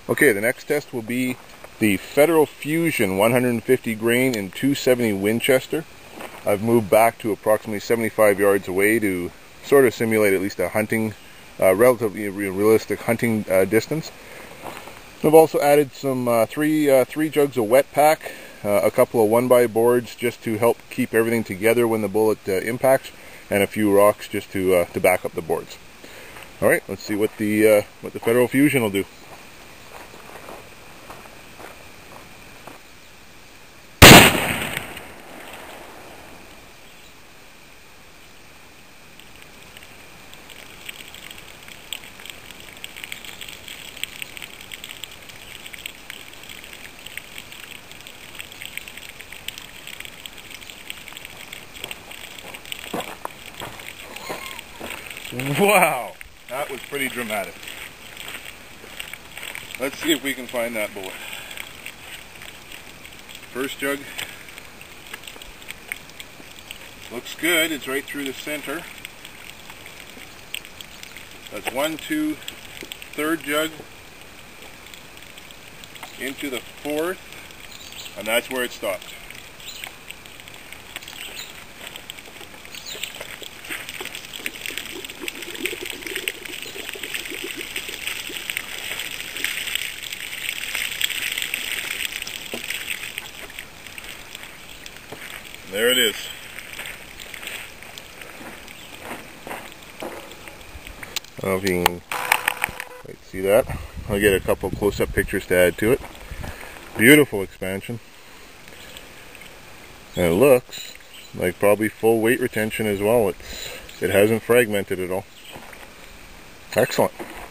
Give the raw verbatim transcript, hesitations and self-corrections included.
Okay, the next test will be the Federal Fusion one hundred fifty grain in two seventy Winchester. I've moved back to approximately seventy-five yards away to sort of simulate at least a hunting, uh, relatively realistic hunting uh, distance. I've also added some uh, three uh, three jugs of wet pack, uh, a couple of one by boards just to help keep everything together when the bullet uh, impacts, and a few rocks just to uh, to back up the boards. All right, let's see what the uh, what the Federal Fusion will do. Wow, that was pretty dramatic. Let's see if we can find that bullet. First jug. Looks good, it's right through the center. That's one, two, third jug into the fourth, and that's where it stopped. There it is. I don't know if you can wait, see that. I'll get a couple close-up pictures to add to it. Beautiful expansion. And it looks like probably full weight retention as well. It's it hasn't fragmented at all. Excellent.